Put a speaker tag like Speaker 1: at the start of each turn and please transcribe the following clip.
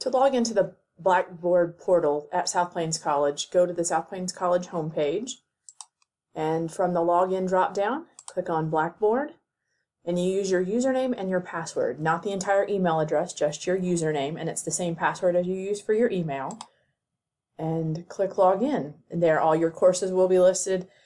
Speaker 1: To log into the Blackboard portal at South Plains College, go to the South Plains College homepage, and from the login drop-down, click on Blackboard, and you use your username and your password, not the entire email address, just your username, and it's the same password as you use for your email, and click Login. And there all your courses will be listed,